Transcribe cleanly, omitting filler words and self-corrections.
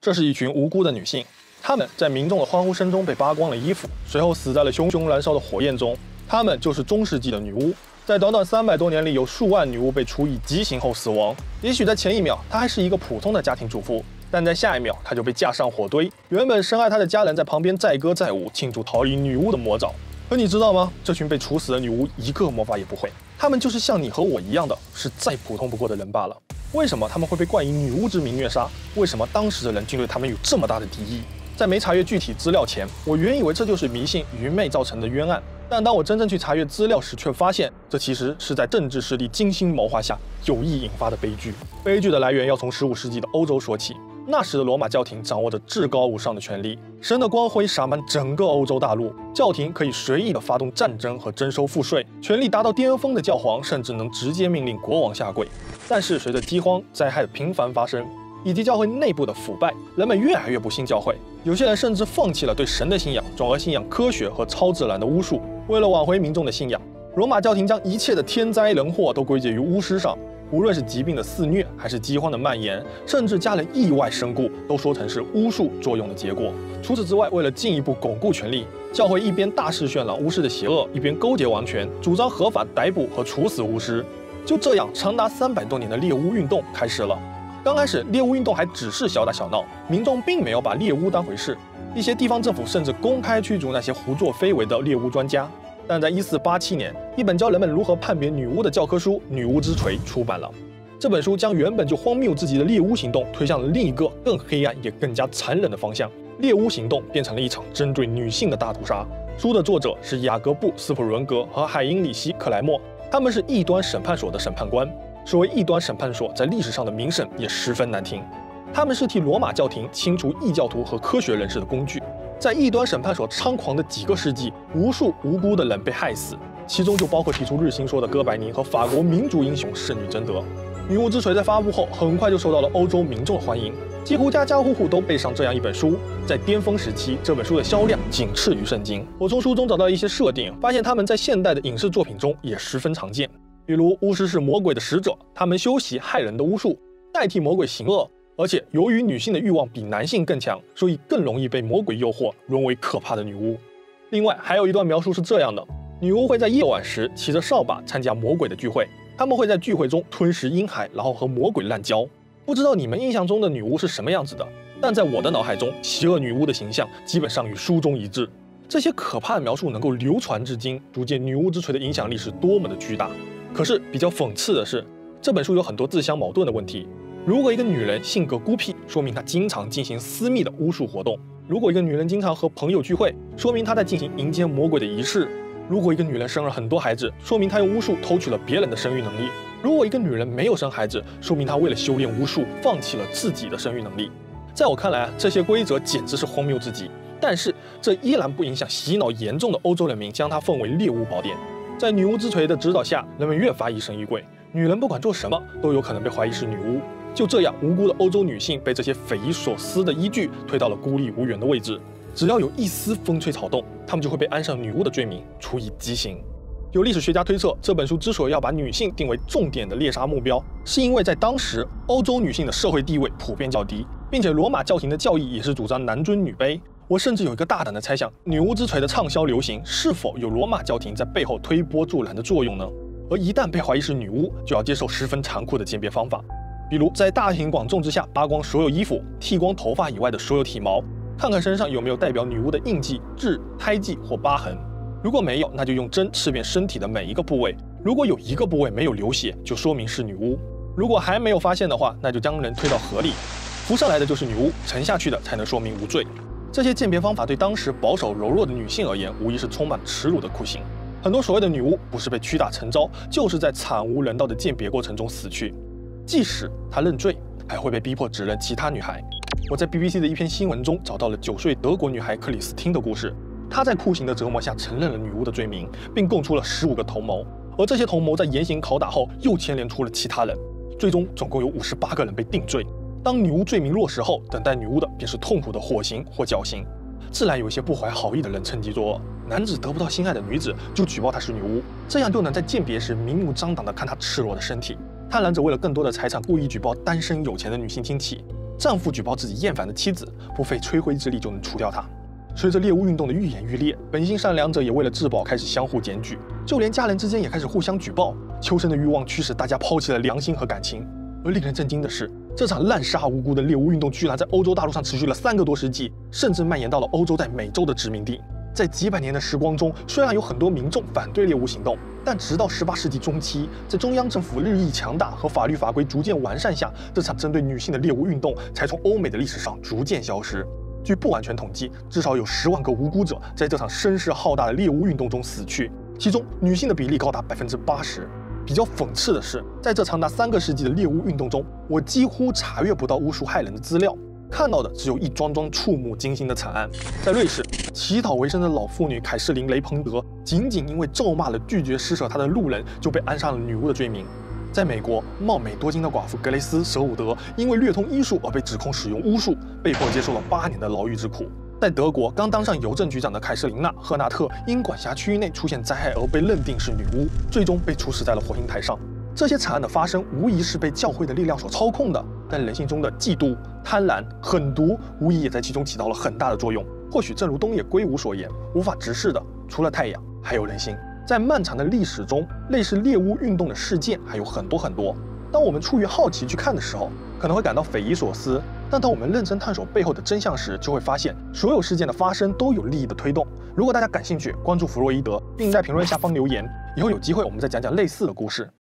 这是一群无辜的女性，她们在民众的欢呼声中被扒光了衣服，随后死在了熊熊燃烧的火焰中。她们就是中世纪的女巫，在短短300多年里，有数万女巫被处以极刑后死亡。也许在前一秒，她还是一个普通的家庭主妇，但在下一秒，她就被架上火堆。原本深爱她的家人在旁边载歌载舞，庆祝逃离女巫的魔爪。可你知道吗？这群被处死的女巫一个魔法也不会，她们就是像你和我一样的，是再普通不过的人罢了。为什么他们会被冠以女巫之名虐杀？为什么当时的人竟对他们有这么大的敌意？在没查阅具体资料前，我原以为这就是迷信愚昧造成的冤案，但当我真正去查阅资料时，却发现这其实是在政治势力精心谋划下有意引发的悲剧。悲剧的来源要从15世纪的欧洲说起。那时的罗马教廷掌握着至高无上的权力，神的光辉洒满整个欧洲大陆，教廷可以随意的发动战争和征收赋税，权力达到巅峰的教皇甚至能直接命令国王下跪。但是随着饥荒、灾害的频繁发生，以及教会内部的腐败，人们越来越不信教会，有些人甚至放弃了对神的信仰，转而信仰科学和超自然的巫术。为了挽回民众的信仰，罗马教廷将一切的天灾人祸都归结于巫师上。无论是疾病的肆虐，还是饥荒的蔓延，甚至家人意外身故，都说成是巫术作用的结果。除此之外，为了进一步巩固权力，教会一边大肆渲染巫师的邪恶，一边勾结王权，主张合法逮捕和处死巫师。就这样，长达300多年的猎巫运动开始了。刚开始，猎巫运动还只是小打小闹，民众并没有把猎巫当回事。一些地方政府甚至公开驱逐那些胡作非为的猎巫专家。但在1487年，一本教人们如何判别女巫的教科书《女巫之锤》出版了。这本书将原本就荒谬至极的猎巫行动推向了另一个更黑暗也更加残忍的方向。猎巫行动变成了一场针对女性的大屠杀。书的作者是雅各布·斯普伦格和海因里希·克莱默，他们是异端审判所的审判官。所谓异端审判所，在历史上的名声也十分难听。他们是替罗马教廷清除异教徒和科学人士的工具。在异端审判所猖狂的几个世纪，无数无辜的人被害死，其中就包括提出日心说的哥白尼和法国民族英雄圣女贞德。《女巫之锤》在发布后，很快就受到了欧洲民众的欢迎，几乎家家户户都背上这样一本书。在巅峰时期，这本书的销量仅次于圣经。我从书中找到一些设定，发现他们在现代的影视作品中也十分常见。比如，巫师是魔鬼的使者，他们修习害人的巫术，代替魔鬼行恶。而且，由于女性的欲望比男性更强，所以更容易被魔鬼诱惑，沦为可怕的女巫。另外，还有一段描述是这样的：女巫会在夜晚时骑着扫把参加魔鬼的聚会，她们会在聚会中吞食婴孩，然后和魔鬼滥交。不知道你们印象中的女巫是什么样子的？但在我的脑海中，邪恶女巫的形象基本上与书中一致。这些可怕的描述能够流传至今，足见《女巫之锤》的影响力是多么的巨大。可是比较讽刺的是，这本书有很多自相矛盾的问题。如果一个女人性格孤僻，说明她经常进行私密的巫术活动；如果一个女人经常和朋友聚会，说明她在进行迎接魔鬼的仪式；如果一个女人生了很多孩子，说明她用巫术偷取了别人的生育能力；如果一个女人没有生孩子，说明她为了修炼巫术，放弃了自己的生育能力。在我看来这些规则简直是荒谬至极。但是这依然不影响洗脑严重的欧洲人民将它奉为猎巫宝典。在女巫之锤的指导下，人们越发疑神疑鬼，女人不管做什么都有可能被怀疑是女巫。就这样，无辜的欧洲女性被这些匪夷所思的依据推到了孤立无援的位置。只要有一丝风吹草动，她们就会被安上女巫的罪名，处以极刑。有历史学家推测，这本书之所以要把女性定为重点的猎杀目标，是因为在当时欧洲女性的社会地位普遍较低，并且罗马教廷的教义也是主张男尊女卑。我甚至有一个大胆的猜想，《女巫之锤》的畅销流行是否有罗马教廷在背后推波助澜的作用呢？而一旦被怀疑是女巫，就要接受十分残酷的鉴别方法。比如，在大庭广众之下扒光所有衣服，剃光头发以外的所有体毛，看看身上有没有代表女巫的印记、痣、胎记或疤痕。如果没有，那就用针刺遍身体的每一个部位。如果有一个部位没有流血，就说明是女巫。如果还没有发现的话，那就将人推到河里，浮上来的就是女巫，沉下去的才能说明无罪。这些鉴别方法对当时保守柔弱的女性而言，无疑是充满耻辱的酷刑。很多所谓的女巫，不是被屈打成招，就是在惨无人道的鉴别过程中死去。即使她认罪，还会被逼迫指认其他女孩。我在 BBC 的一篇新闻中找到了9岁德国女孩克里斯汀的故事。她在酷刑的折磨下承认了女巫的罪名，并供出了15个同谋。而这些同谋在严刑拷打后，又牵连出了其他人，最终总共有58个人被定罪。当女巫罪名落实后，等待女巫的便是痛苦的火刑或绞刑。自然有一些不怀好意的人趁机作恶，男子得不到心爱的女子，就举报她是女巫，这样就能在鉴别时明目张胆地看她赤裸的身体。贪婪者为了更多的财产，故意举报单身有钱的女性亲戚。 丈夫举报自己厌烦的妻子，不费吹灰之力就能除掉她。随着猎巫运动的愈演愈烈，本性善良者也为了自保开始相互检举，就连家人之间也开始互相举报。求生的欲望驱使大家抛弃了良心和感情。而令人震惊的是，这场滥杀无辜的猎巫运动居然在欧洲大陆上持续了3个多世纪，甚至蔓延到了欧洲在美洲的殖民地。在几百年的时光中，虽然有很多民众反对猎巫行动，但直到18世纪中期，在中央政府日益强大和法律法规逐渐完善下，这场针对女性的猎巫运动才从欧美的历史上逐渐消失。据不完全统计，至少有10万个无辜者在这场声势浩大的猎巫运动中死去，其中女性的比例高达80%。比较讽刺的是，在这长达3个世纪的猎巫运动中，我几乎查阅不到巫术害人的资料，看到的只有一桩桩触目惊心的惨案。在瑞士，乞讨为生的老妇女凯瑟琳·雷彭德，仅因为咒骂了拒绝施舍她的路人，就被安上了女巫的罪名。在美国，貌美多金的寡妇格雷斯·舍伍德因为略通医术而被指控使用巫术，被迫接受了8年的牢狱之苦。在德国，刚当上邮政局长的凯瑟琳娜·赫纳特因管辖区域内出现灾害而被认定是女巫，最终被处死在了火刑台上。这些惨案的发生，无疑是被教会的力量所操控的，但人性中的嫉妒、贪婪、狠毒，无疑也在其中起到了很大的作用。或许正如东野圭吾所言，无法直视的，除了太阳，还有人心。在漫长的历史中，类似猎巫运动的事件还有很多。当我们出于好奇去看的时候，可能会感到匪夷所思。但当我们认真探索背后的真相时，就会发现所有事件的发生都有利益的推动。如果大家感兴趣，关注弗洛伊德，并在评论下方留言，以后有机会我们再讲讲类似的故事。